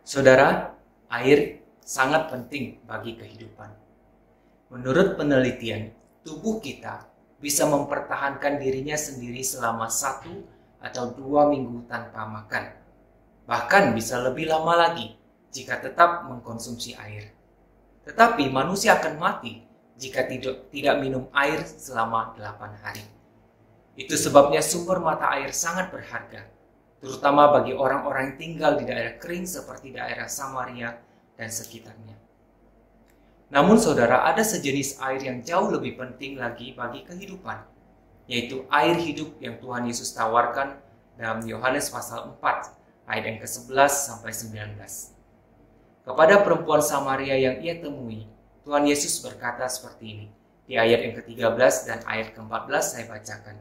Saudara, air sangat penting bagi kehidupan. Menurut penelitian, tubuh kita bisa mempertahankan dirinya sendiri selama 1 atau 2 minggu tanpa makan. Bahkan bisa lebih lama lagi jika tetap mengkonsumsi air. Tetapi manusia akan mati jika tidak minum air selama 8 hari. Itu sebabnya sumber mata air sangat berharga, terutama bagi orang-orang yang tinggal di daerah kering seperti daerah Samaria dan sekitarnya. Namun saudara, ada sejenis air yang jauh lebih penting lagi bagi kehidupan, yaitu air hidup yang Tuhan Yesus tawarkan dalam Yohanes pasal 4 ayat yang ke-11 sampai 19. Kepada perempuan Samaria yang ia temui, Tuhan Yesus berkata seperti ini. Di ayat yang ke-13 dan ayat ke-14 saya bacakan.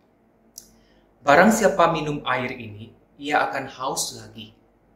Barang siapa minum air ini, ia akan haus lagi.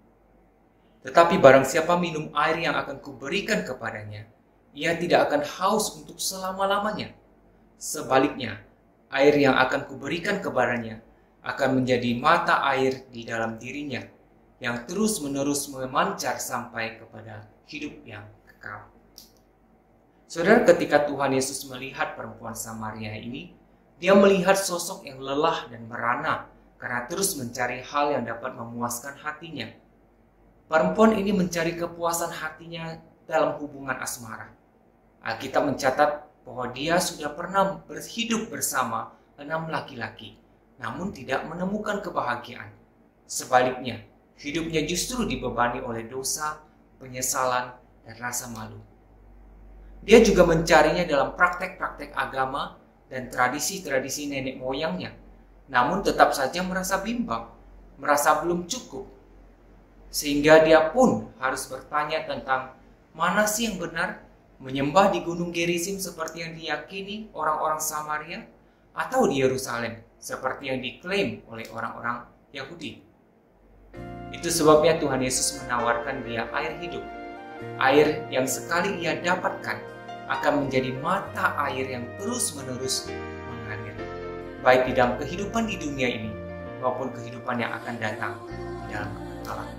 Tetapi barang siapa minum air yang akan kuberikan kepadanya, ia tidak akan haus untuk selama-lamanya. Sebaliknya, air yang akan kuberikan kepadanya akan menjadi mata air di dalam dirinya, yang terus-menerus memancar sampai kepada hidup yang kekal. Saudara, ketika Tuhan Yesus melihat perempuan Samaria ini, dia melihat sosok yang lelah dan merana karena terus mencari hal yang dapat memuaskan hatinya. Perempuan ini mencari kepuasan hatinya dalam hubungan asmara. Alkitab mencatat bahwa dia sudah pernah berhidup bersama 6 laki-laki, namun tidak menemukan kebahagiaan. Sebaliknya, hidupnya justru dibebani oleh dosa, penyesalan, dan rasa malu. Dia juga mencarinya dalam praktek-praktek agama dan tradisi-tradisi nenek moyangnya, namun tetap saja merasa bimbang, merasa belum cukup. Sehingga dia pun harus bertanya tentang mana sih yang benar, menyembah di Gunung Gerizim seperti yang diyakini orang-orang Samaria, atau di Yerusalem seperti yang diklaim oleh orang-orang Yahudi. Itu sebabnya Tuhan Yesus menawarkan dia air hidup. Air yang sekali ia dapatkan akan menjadi mata air yang terus-menerus mengalir, baik di dalam kehidupan di dunia ini maupun kehidupan yang akan datang di dalam kekekalan.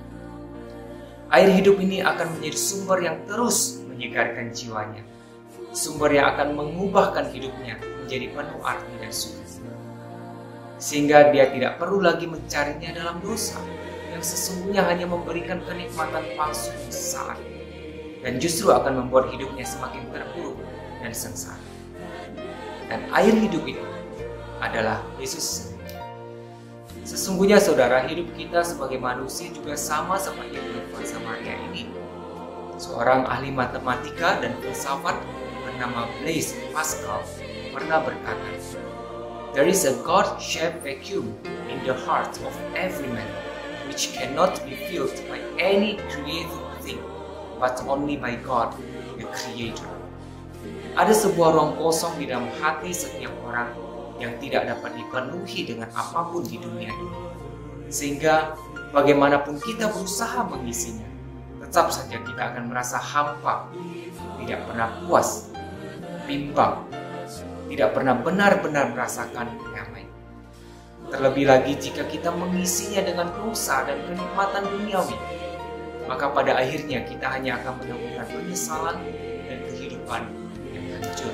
Air hidup ini akan menjadi sumber yang terus menyegarkan jiwanya, sumber yang akan mengubahkan hidupnya menjadi penuh arti dan sukacita, sehingga dia tidak perlu lagi mencarinya dalam dosa yang sesungguhnya hanya memberikan kenikmatan palsu yang sesaat, dan justru akan membuat hidupnya semakin terpuruk dan sengsara. Dan air hidup itu adalah Yesus. Sesungguhnya saudara, hidup kita sebagai manusia juga sama seperti perempuan Samaria ini. Seorang ahli matematika dan filsafat bernama Blaise Pascal pernah berkata, "There is a God-shaped vacuum in the heart of every man, which cannot be filled by any created thing, but only by God, the Creator." Ada sebuah ruang kosong di dalam hati setiap orang yang tidak dapat dipenuhi dengan apapun di dunia ini. Sehingga bagaimanapun kita berusaha mengisinya, tetap saja kita akan merasa hampa, tidak pernah puas, bimbang, tidak pernah benar-benar merasakan damai. Terlebih lagi jika kita mengisinya dengan dosa dan kenikmatan duniawi, maka pada akhirnya kita hanya akan menemukan penyesalan dan kehidupan yang hancur.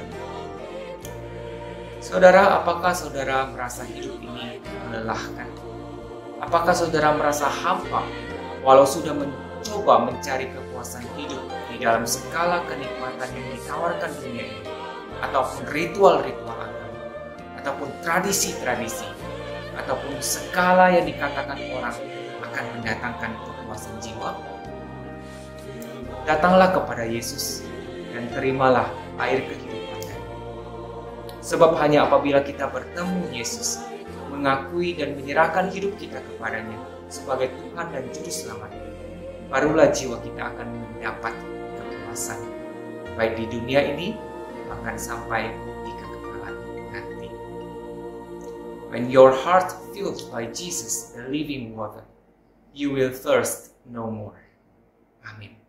Saudara, apakah saudara merasa hidup ini melelahkan? Apakah saudara merasa hampa walau sudah mencoba mencari kepuasan hidup di dalam segala kenikmatan yang ditawarkan dunia ini, ataupun ritual-ritual agama, ataupun tradisi-tradisi, ataupun segala yang dikatakan orang akan mendatangkan kepuasan jiwa? Datanglah kepada Yesus dan terimalah air kehidupan. Sebab hanya apabila kita bertemu Yesus, mengakui dan menyerahkan hidup kita kepadanya sebagai Tuhan dan Juru Selamat, barulah jiwa kita akan mendapat kepuasan, baik di dunia ini, bahkan sampai di kekekalan nanti. When your heart filled by Jesus, the living water, you will thirst no more. Amin.